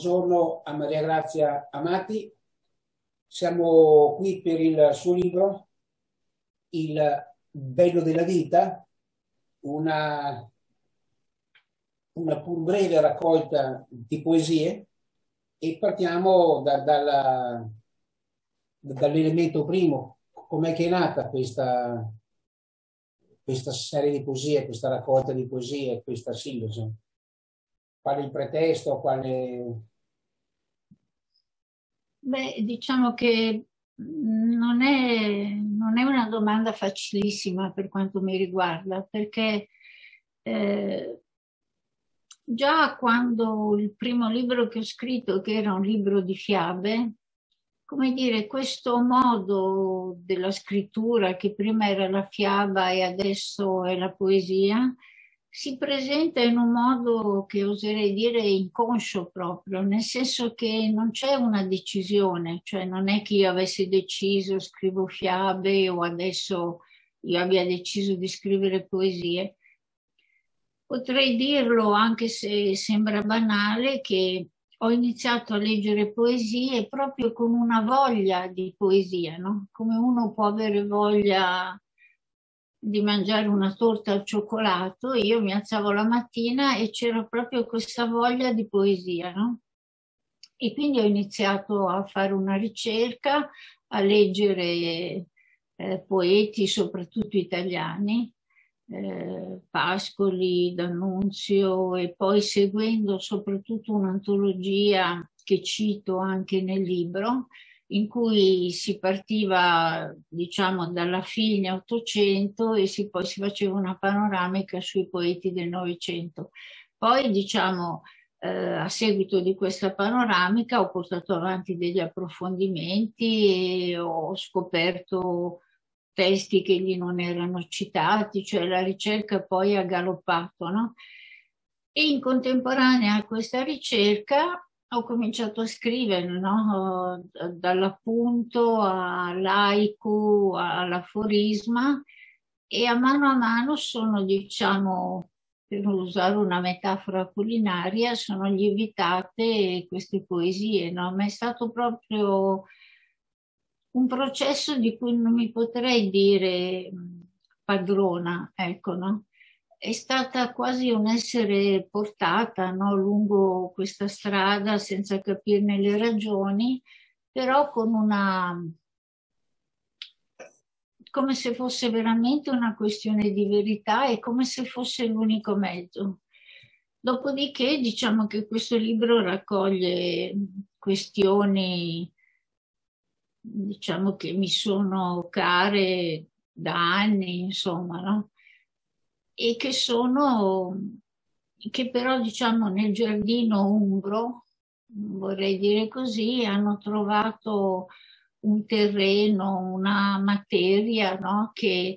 buongiorno a Maria Grazia Amati. Siamo qui per il suo libro Il bello della vita, una pur breve raccolta di poesie, e partiamo dall'elemento primo. Com'è che è nata questa serie di poesie, questa raccolta di poesie, questa sintesi? Qual è il pretesto? Beh, diciamo che non è una domanda facilissima per quanto mi riguarda, perché già quando il primo libro che ho scritto, che era un libro di fiabe, come dire, questo modo della scrittura, che prima era la fiaba e adesso è la poesia, si presenta in un modo che oserei dire inconscio proprio, nel senso che non c'è una decisione, cioè non è che io avessi deciso scrivo fiabe o adesso io abbia deciso di scrivere poesie. Potrei dirlo, anche se sembra banale, che ho iniziato a leggere poesie proprio con una voglia di poesia, no? Come uno può avere voglia di mangiare una torta al cioccolato, io mi alzavo la mattina e c'era proprio questa voglia di poesia, no? E quindi ho iniziato a fare una ricerca, a leggere poeti, soprattutto italiani, Pascoli, D'Annunzio, e poi seguendo soprattutto un'antologia che cito anche nel libro, in cui si partiva, diciamo, dalla fine Ottocento e poi si faceva una panoramica sui poeti del Novecento. Poi, diciamo, a seguito di questa panoramica ho portato avanti degli approfondimenti e ho scoperto testi che lì non erano citati, cioè la ricerca poi ha galoppato, no? E in contemporanea a questa ricerca ho cominciato a scrivere, no? Dall'appunto all'haiku, all'aforisma, e a mano sono, diciamo, per usare una metafora culinaria, sono lievitate queste poesie, no? Ma è stato proprio un processo di cui non mi potrei dire padrona, ecco, no? È stata quasi un essere portata, no, lungo questa strada senza capirne le ragioni, però con come se fosse veramente una questione di verità e come se fosse l'unico mezzo. Dopodiché diciamo che questo libro raccoglie questioni, diciamo, che mi sono care da anni, insomma, no? E che però, diciamo, nel giardino umbro, vorrei dire così, hanno trovato un terreno, una materia, no?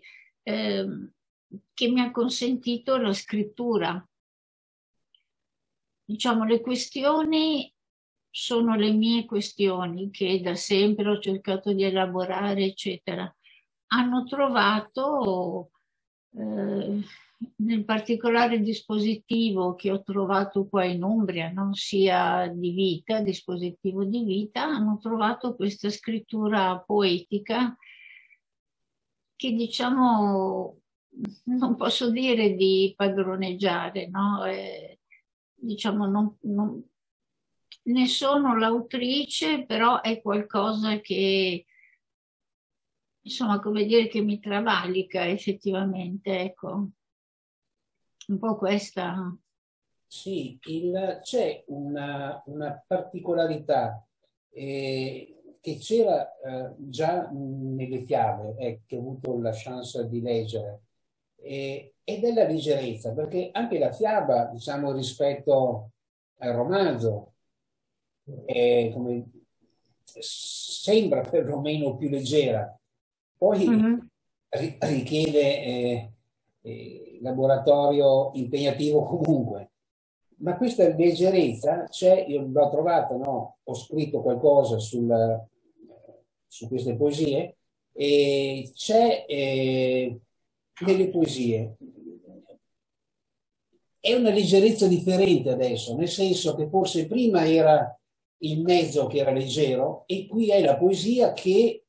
Che mi ha consentito la scrittura. Diciamo, le questioni sono le mie questioni che da sempre ho cercato di elaborare, eccetera. Hanno trovato, nel particolare dispositivo che ho trovato qua in Umbria, no? Sia di vita, dispositivo di vita, hanno trovato questa scrittura poetica che, diciamo, non posso dire di padroneggiare, no? Diciamo, ne sono l'autrice, però è qualcosa che, insomma, come dire, che mi travalica effettivamente, ecco. Un po' questa. Sì, c'è una particolarità che c'era già nelle fiabe, che ho avuto la chance di leggere, ed è la leggerezza, perché anche la fiaba, diciamo, rispetto al romanzo, sembra perlomeno più leggera. Poi richiede laboratorio impegnativo comunque. Ma questa leggerezza c'è, io l'ho trovata, no? Ho scritto qualcosa su queste poesie, e c'è nelle poesie. È una leggerezza differente adesso, nel senso che forse prima era il mezzo che era leggero, e qui è la poesia che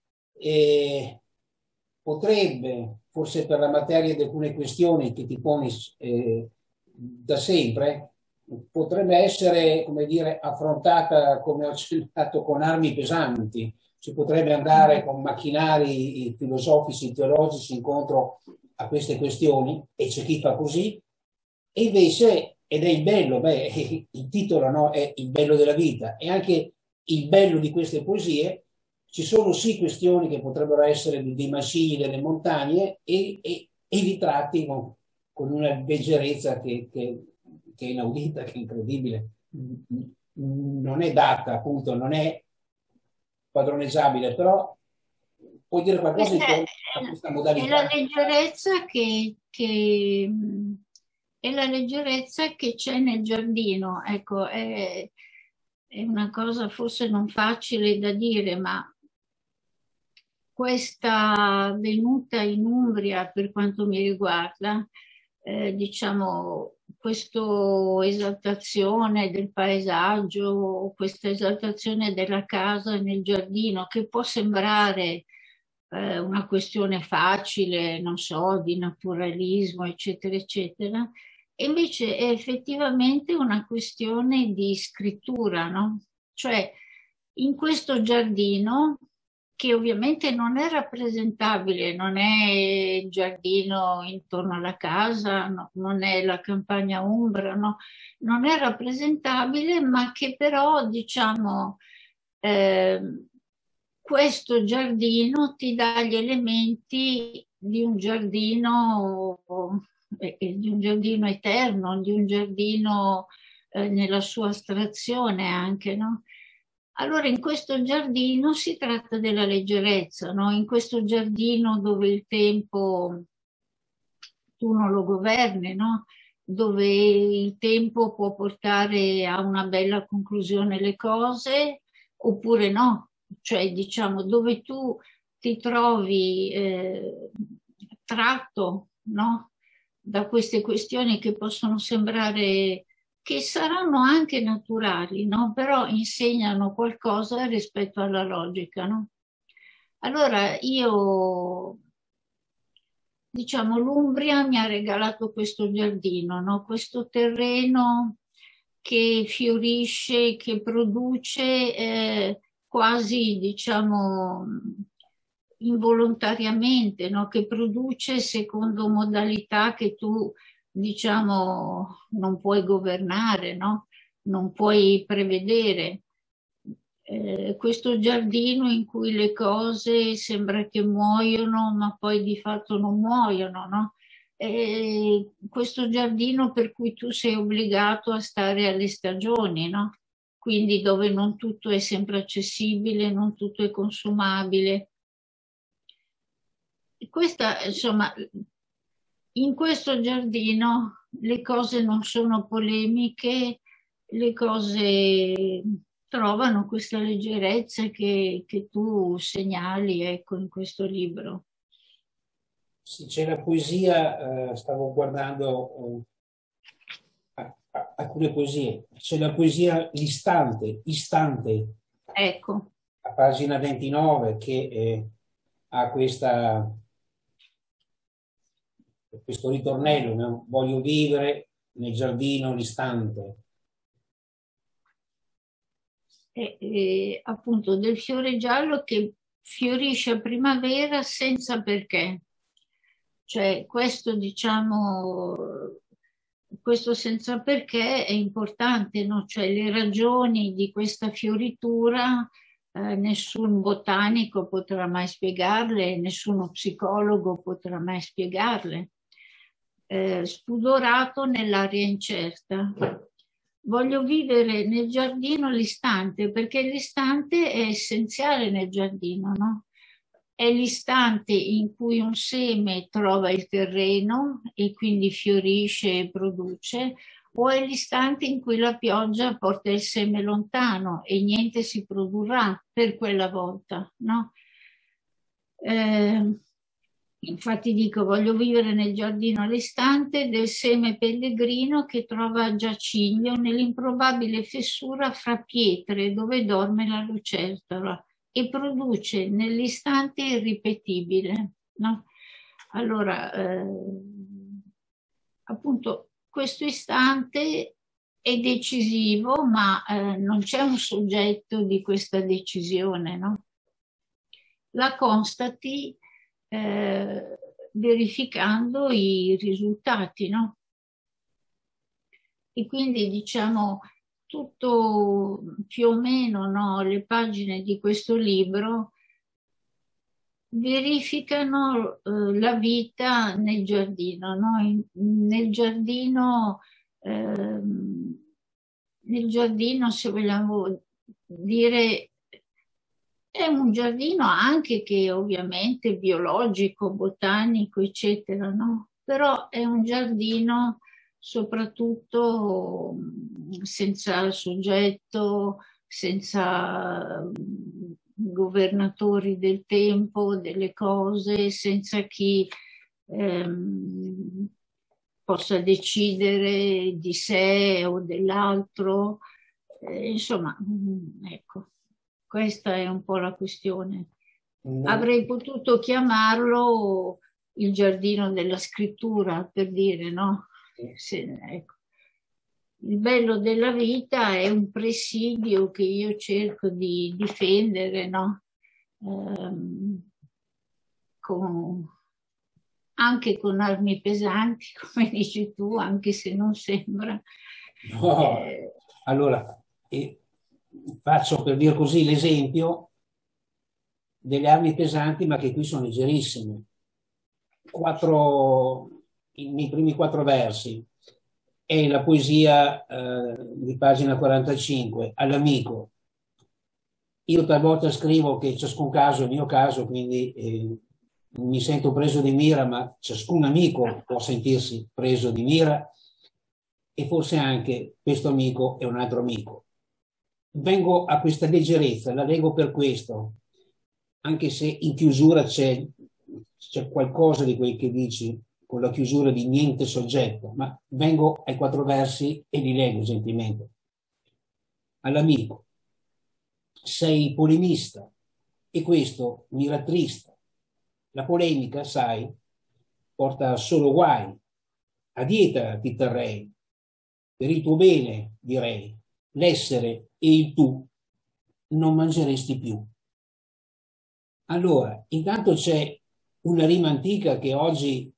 potrebbe, forse per la materia di alcune questioni che ti poni da sempre, potrebbe essere, come dire, affrontata, come ho accennato, con armi pesanti. Si potrebbe andare con macchinari filosofici, teologici incontro a queste questioni, e c'è chi fa così, e invece, ed è il bello, il titolo, no, è il bello della vita, e anche il bello di queste poesie. Ci sono sì questioni che potrebbero essere dei macigni delle montagne, e ritratti con una leggerezza che è inaudita, che è incredibile. Non è data, appunto, non è padroneggiabile, però puoi dire qualcosa Questa intorno a questa è la modalità? leggerezza è la leggerezza che c'è nel giardino. Ecco, è una cosa forse non facile da dire, ma questa venuta in Umbria, per quanto mi riguarda, diciamo, questa esaltazione del paesaggio, questa esaltazione della casa nel giardino, che può sembrare una questione facile, non so, di naturalismo, eccetera, eccetera, e invece è effettivamente una questione di scrittura, no? Cioè, in questo giardino, che ovviamente non è rappresentabile, non è il giardino intorno alla casa, non è la campagna umbra, no? Non è rappresentabile, ma che però, diciamo, eh, questo giardino ti dà gli elementi di un giardino eterno, di un giardino nella sua astrazione anche, no? Allora, in questo giardino si tratta della leggerezza, no? In questo giardino dove il tempo tu non lo governi, no? Dove il tempo può portare a una bella conclusione le cose, oppure no. Cioè, diciamo, dove tu ti trovi tratto, no? Da queste questioni che possono sembrare che saranno anche naturali, no? Però insegnano qualcosa rispetto alla logica, no? Allora io, diciamo, l'Umbria mi ha regalato questo giardino, no? Questo terreno che fiorisce, che produce quasi, diciamo, involontariamente, no? Che produce secondo modalità che tu, diciamo, non puoi governare, no? Non puoi prevedere. Questo giardino in cui le cose sembra che muoiono, ma poi di fatto non muoiono, no? Questo giardino per cui tu sei obbligato a stare alle stagioni, no? Quindi dove non tutto è sempre accessibile, non tutto è consumabile. Questa, insomma, in questo giardino le cose non sono polemiche, le cose trovano questa leggerezza che tu segnali, ecco, in questo libro. Sì, c'è la poesia, stavo guardando alcune poesie, c'è la poesia L'istante, istante, Ecco, a pagina 29, che ha questo ritornello, no? Voglio vivere nel giardino l'istante. appunto del fiore giallo che fiorisce a primavera senza perché. Cioè, questo, diciamo, questo senza perché è importante, no? Cioè, le ragioni di questa fioritura, nessun botanico potrà mai spiegarle, nessuno psicologo potrà mai spiegarle. Spudorato nell'aria incerta. Voglio vivere nel giardino l'istante, perché l'istante è essenziale nel giardino, no? È l'istante in cui un seme trova il terreno e quindi fiorisce e produce, o è l'istante in cui la pioggia porta il seme lontano e niente si produrrà per quella volta, no? Infatti dico, voglio vivere nel giardino all'istante del seme pellegrino che trova giaciglio nell'improbabile fessura fra pietre dove dorme la lucertola e produce nell'istante irripetibile, no? Allora, appunto, questo istante è decisivo, ma non c'è un soggetto di questa decisione, no? La constati verificando i risultati, no? E quindi diciamo tutto più o meno, no, le pagine di questo libro verificano la vita nel giardino, no? Nel giardino, se vogliamo dire, è un giardino anche che ovviamente è biologico, botanico, eccetera, no? Però è un giardino soprattutto senza soggetto, senza governatori del tempo, delle cose, senza chi possa decidere di sé o dell'altro. Insomma, ecco, questa è un po' la questione. Non- Avrei potuto chiamarlo il giardino della scrittura, per dire, no? Ecco. Il bello della vita è un presidio che io cerco di difendere, no? Ehm, con- anche con armi pesanti, come dici tu, anche se non sembra. no. Eh, Allora, faccio per dire così l'esempio delle armi pesanti, ma che qui sono leggerissime. Nei primi 4 versi è la poesia di pagina 45, all'amico. Io talvolta scrivo che ciascun caso è il mio caso, quindi mi sento preso di mira, ma ciascun amico può sentirsi preso di mira e forse anche questo amico è un altro amico. Vengo a questa leggerezza, la leggo per questo, anche se in chiusura c'è qualcosa di quel che dici, con la chiusura di niente soggetto, ma vengo ai 4 versi e li leggo gentilmente. All'amico, sei polemista e questo mi rattrista. La polemica, sai, porta solo guai. A dieta ti terrei, per il tuo bene, direi, l'essere e il tu non mangeresti più. Allora, intanto c'è una rima antica che oggi,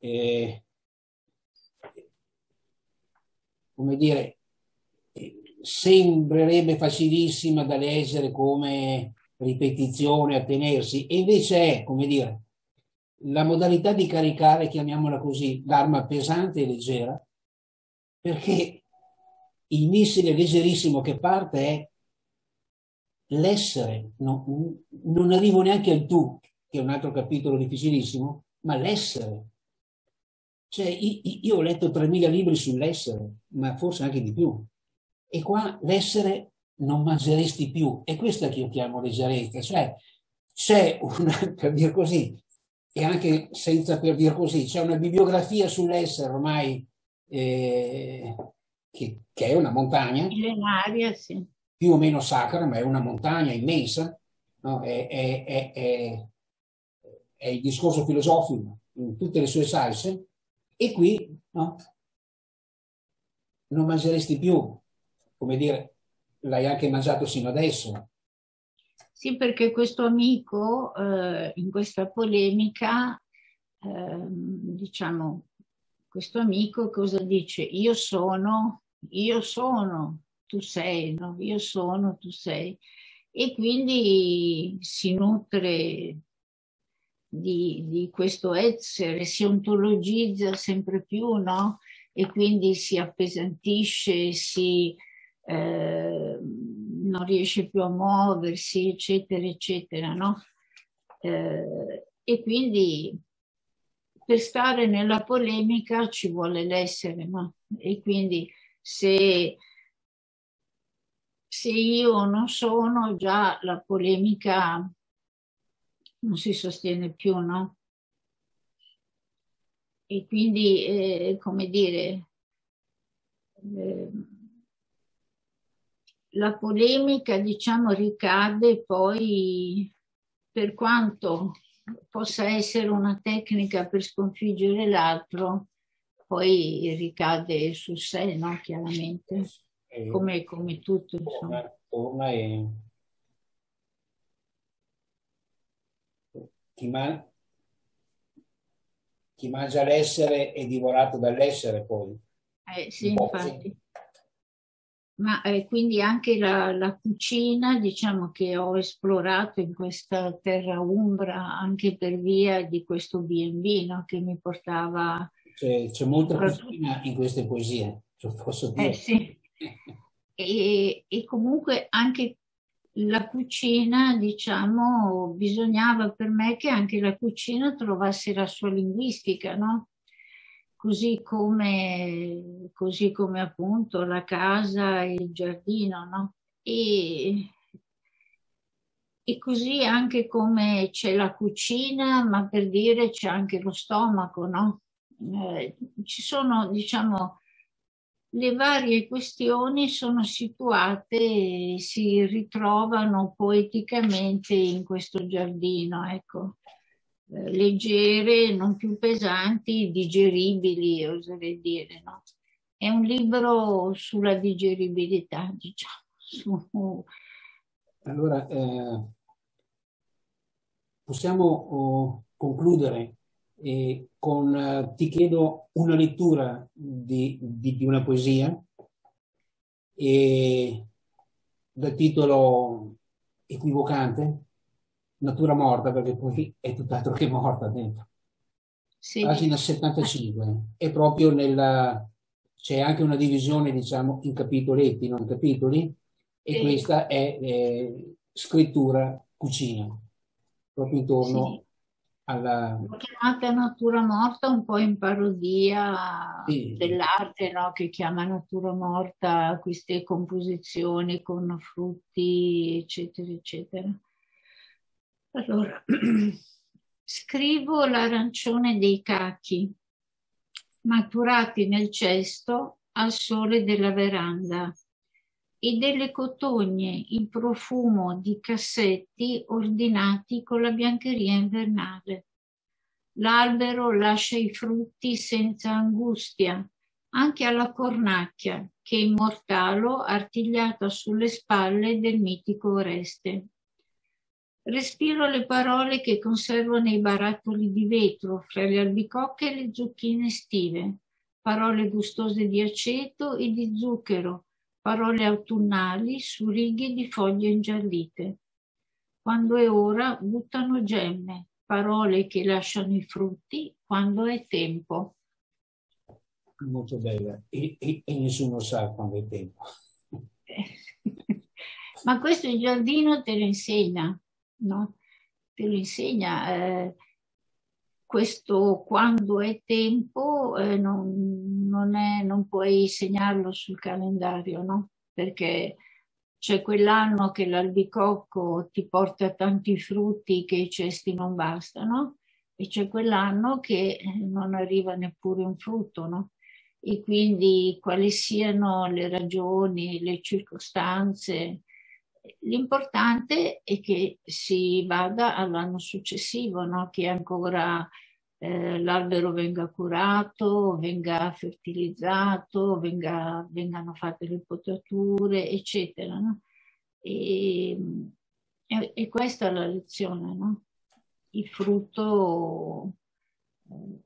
come dire, sembrerebbe facilissima da leggere come ripetizione, a tenersi, e invece è, come dire, la modalità di caricare, chiamiamola così, l'arma pesante e leggera, perché il missile leggerissimo che parte è l'essere, non arrivo neanche al tu, che è un altro capitolo difficilissimo, ma l'essere. Cioè, io ho letto 3000 libri sull'essere, ma forse anche di più. E qua l'essere non mangeresti più. E questa che io chiamo leggerezza. Cioè, c'è una, per dire così, e anche senza per dire così, c'è una bibliografia sull'essere ormai che è una montagna, Millenaria, sì. più o meno sacra, ma è una montagna immensa, no? È il discorso filosofico in tutte le sue salse, e qui no, non mangeresti più, come dire, l'hai anche mangiato sino adesso. Sì, perché questo amico in questa polemica, diciamo, questo amico cosa dice? Io sono, tu sei, no? Io sono, tu sei. E quindi si nutre di questo essere, si ontologizza sempre più, no? E quindi si appesantisce, non riesce più a muoversi, eccetera, eccetera, no? E quindi per stare nella polemica ci vuole l'essere, no? E quindi se, se io non sono, già la polemica non si sostiene più, no? e quindi, come dire, eh, la polemica, diciamo, ricade poi, per quanto possa essere una tecnica per sconfiggere l'altro, poi ricade su sé, no? Chiaramente, E come tutto, insomma. torna e chi, chi mangia l'essere è divorato dall'essere poi, Sì, un po' così. infatti. Ma quindi anche la cucina, diciamo che ho esplorato in questa terra umbra anche per via di questo B&B, no? Che mi portava C'è molta soprattutto. cucina in queste poesie, lo posso dire. Sì. E comunque anche la cucina, diciamo, bisognava per me che anche la cucina trovasse la sua linguistica, no? Così come appunto la casa e il giardino, no? E così anche come c'è la cucina, ma per dire c'è anche lo stomaco, no? Ci sono, diciamo, le varie questioni sono situate e si ritrovano poeticamente in questo giardino, ecco. Leggere, non più pesanti, digeribili, oserei dire, no? È un libro sulla digeribilità, diciamo, Allora, possiamo concludere ti chiedo una lettura di una poesia e, dal titolo equivocante, Natura morta, perché poi è tutt'altro che morta dentro. sì. Pagina 75, è proprio c'è anche una divisione, diciamo, in capitoletti, non capitoli, e Sì, questa è scrittura cucina, proprio sì. intorno alla... L'ho chiamata natura morta un po' in parodia Sì, dell'arte, no? Che chiama natura morta queste composizioni con frutti, eccetera, eccetera. Allora, scrivo l'arancione dei cachi, maturati nel cesto al sole della veranda, e delle cotogne in profumo di cassetti ordinati con la biancheria invernale. L'albero lascia i frutti senza angustia, anche alla cornacchia, che immortalo artigliata sulle spalle del mitico Oreste. Respiro le parole che conservo nei barattoli di vetro, fra le albicocche e le zucchine estive, parole gustose di aceto e di zucchero, parole autunnali su righe di foglie ingiallite. Quando è ora, buttano gemme, parole che lasciano i frutti quando è tempo. molto bella, e nessuno sa quando è tempo. Ma questo il giardino te lo insegna, no? Te lo insegna. Questo quando è tempo non puoi segnarlo sul calendario, no? Perché c'è quell'anno che l'albicocco ti porta tanti frutti che i cesti non bastano e c'è quell'anno che non arriva neppure un frutto, no? E quindi quali siano le ragioni, le circostanze. L'importante è che si vada all'anno successivo, no? Che ancora l'albero venga curato, venga fertilizzato, vengano fatte le potature, eccetera, no? E, e questa è la lezione, no? Il frutto, eh,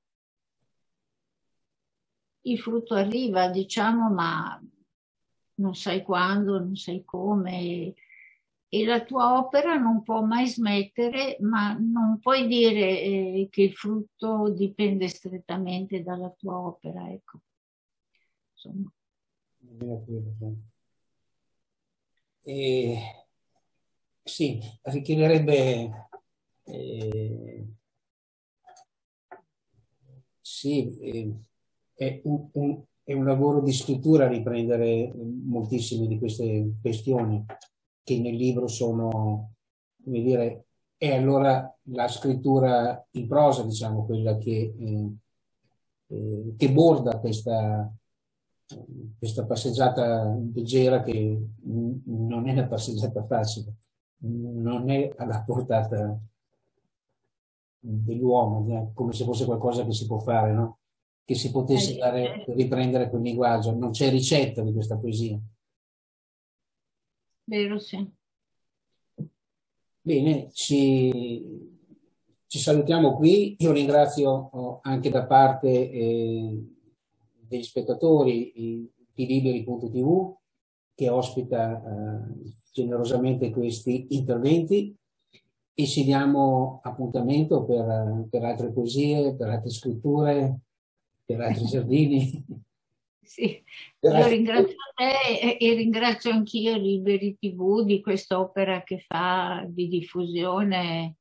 il frutto arriva, diciamo, ma non sai quando, non sai come. E la tua opera non può mai smettere, ma non puoi dire che il frutto dipende strettamente dalla tua opera, ecco. Insomma. E, sì, richiederebbe eh, sì, è un lavoro di scrittura riprendere moltissime di queste questioni che nel libro sono, come dire, è allora la scrittura in prosa, diciamo, quella che che borda questa passeggiata leggera che non è una passeggiata facile, non è alla portata dell'uomo, come se fosse qualcosa che si può fare, no? Che si potesse riprendere quel linguaggio. Non c'è ricetta di questa poesia. Vero, sì. Bene, ci salutiamo qui. Io ringrazio anche da parte degli spettatori di Liberi.tv che ospita generosamente questi interventi e ci diamo appuntamento per altre poesie, per altre scritture, per altri giardini. Sì, io ringrazio te e ringrazio anch'io Liberi TV di quest'opera che fa di diffusione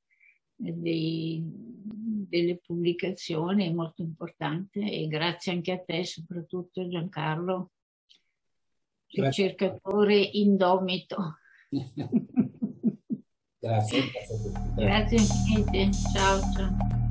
delle pubblicazioni, molto importante, e grazie anche a te, soprattutto Giancarlo, ricercatore indomito. Grazie, grazie a tutti. Grazie infinite, ciao ciao.